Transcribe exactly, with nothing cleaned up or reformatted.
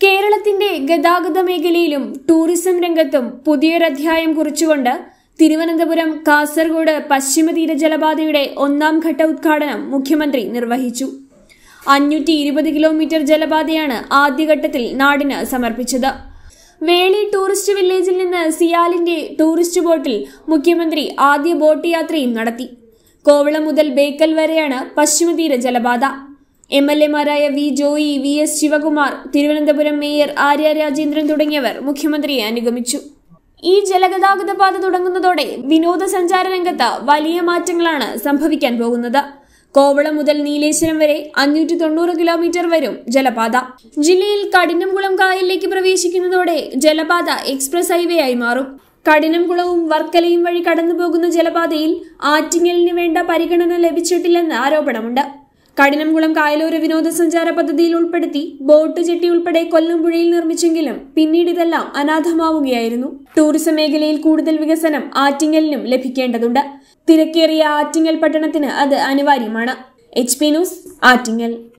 കേരളത്തിന്റെ ഗതാഗത മേഖലയിലും ടൂറിസം രംഗത്തും പുതിയൊരധ്യായം കുറിച്ചുകൊണ്ട് തിരുവനന്തപുരം കാസർഗോഡ് പശ്ചിമതീര ജലപാതയുടെ ഒന്നാം ഘട്ട ഉദ്ഘാടനം മുഖ്യമന്ത്രി നിർവഹിച്ചു. അഞ്ഞൂറ്റി ഇരുപത് കിലോമീറ്റർ ജലപാതയാണ് ആദ്യഘട്ടത്തിൽ നാടിന് സമർപ്പിച്ചത്. വേളി ടൂറിസ്റ്റ് വില്ലേജിൽ നിന്ന് സിയാലിന്റെ ടൂറിസ്റ്റ് ബോട്ടിൽ മുഖ്യമന്ത്രി ആദ്യ ബോട്ട് യാത്രയും നടത്തി. കോവളം മുതൽ ബേക്കൽ വരെയാണ് പശ്ചിമതീര ജലപാത. എം എൽ എമാരായ V Joy, V S Sivakumar, Thiruvananthapuram mayor Arya Rajendran തുടങ്ങിയവർ മുഖ്യമന്ത്രിയെ അനുഗമിച്ചു. ഈ ജലഗതാഗത പാത തുടങ്ങുന്നതോടെ വിനോദസഞ്ചാര രംഗത്ത് വലിയ മാറ്റങ്ങളാണ് സംഭവിക്കാൻ പോകുന്നത്. കോവളം മുതൽ നീലേശ്വരം വരെ അഞ്ഞൂറ്റി തൊണ്ണൂറ് കിലോമീറ്റർ വരും ജലപാത. ജില്ലയിൽ കഠിനംകുളം കായലിലേക്ക് പ്രവേശിക്കുന്നതോടെ ജലപാത എക്സ്പ്രസ് ഹൈവേ ആയി മാറും. കഠിനംകുളവും വർക്കലയും വഴി കടന്നുപോകുന്ന ജലപാതയിൽ ആറ്റിങ്ങലിന് വേണ്ട പരിഗണന ലഭിച്ചിട്ടില്ലെന്ന് ആരോപണമുണ്ട്. കഠിനംകുളം കായലോര വിനോദസഞ്ചാര പദ്ധതിയിൽ ഉൾപ്പെടുത്തി ബോട്ട് ജെട്ടി ഉൾപ്പെടെ കൊല്ലംപുഴയിൽ നിർമ്മിച്ചെങ്കിലും പിന്നീട് ഇതെല്ലാം അനാഥമാവുകയായിരുന്നു. ടൂറിസം മേഖലയിൽ കൂടുതൽ വികസനം ആറ്റിങ്ങലിനും ലഭിക്കേണ്ടതുണ്ട്. തിരക്കേറിയ ആറ്റിങ്ങൽ പട്ടണത്തിന് അത് അനിവാര്യമാണ്. H P news, Attingal.